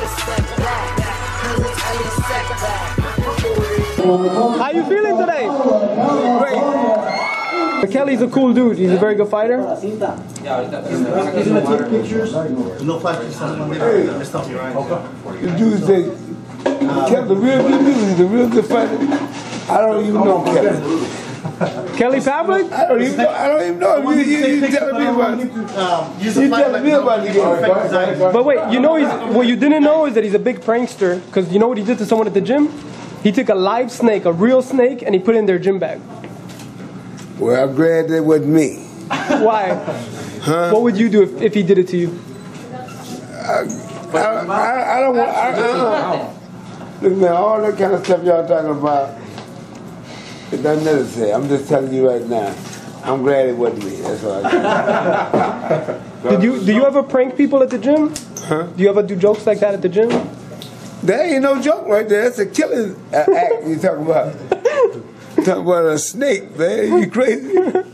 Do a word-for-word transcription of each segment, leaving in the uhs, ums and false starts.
How you feeling today? Great. Kelly's a cool dude. He's a very good fighter. He's gonna take pictures. No flashes. The dude say, Kelly, the real good dude, he's a real good fighter. I don't even know Kelly. Kelly Pavlik? I don't even know. I don't even know. You, you, you telling me about it. You telling me about it. But wait, you know he's, what you didn't know is that he's a big prankster. Because you know what he did to someone at the gym? He took a live snake, a real snake, and he put it in their gym bag. Well, I'm glad that wasn't me. Why? Huh? What would you do if, if he did it to you? I, I, I, I don't want. I, I, look, man, all that kind of stuff y'all talking about, it doesn't necessary. I'm just telling you right now. I'm glad it wasn't me. That's all I can. Did you do you ever prank people at the gym? Huh? Do you ever do jokes like that at the gym? That ain't no joke right there. That's a killing uh, act you talking about. Talking about a snake, man. You crazy?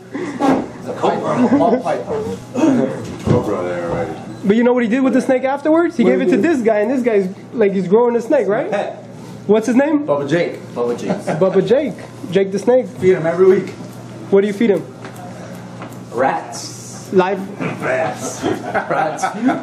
Cobra there already. But you know what he did with the snake afterwards? He What gave it he to did? this guy, and this guy's like he's growing a snake, right? What's his name? Bubba Jake. Bubba Jake. Bubba Jake. Jake the snake. Feed him every week. What do you feed him? Rats. Live. Rats. Rats.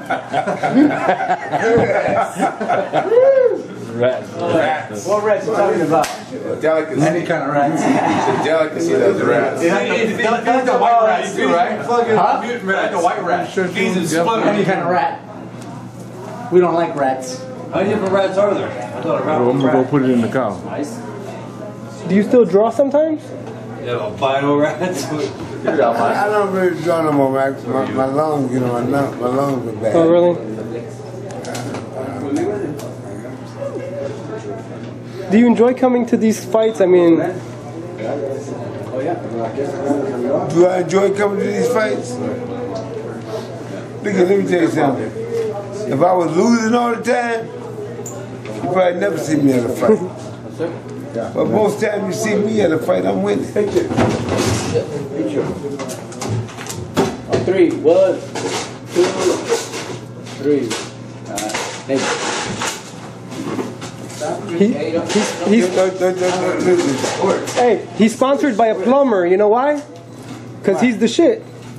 Rats. Rats. What rats are you talking about? Delicacy. Any kind of rats. It's a delicacy, those rats. It's like the white rats too, right? Huh? Like the white rat. Any kind of rat. We don't like rats. How many different rats are there? I thought a rat I'm was a gonna go rat. put it in the car. Nice. Do you still draw sometimes? Yeah, albino rats. I, I don't really draw no more, man. My, my lungs, you know, my, lung, my lungs are bad. Oh, really? Do you enjoy coming to these fights? I mean, Do I enjoy coming to these fights? Look, let me tell you something. If I was losing all the time, you probably never see me at a fight. But most times you see me at a fight, I'm winning. Three. One, two, three. Alright. Thank he, he's, he's hey, he's sponsored by a plumber. You know why? Because he's the shit.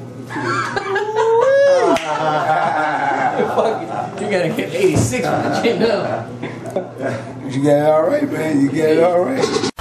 You gotta get eighty-six from the gym now. You got it all right, man. You got it all right.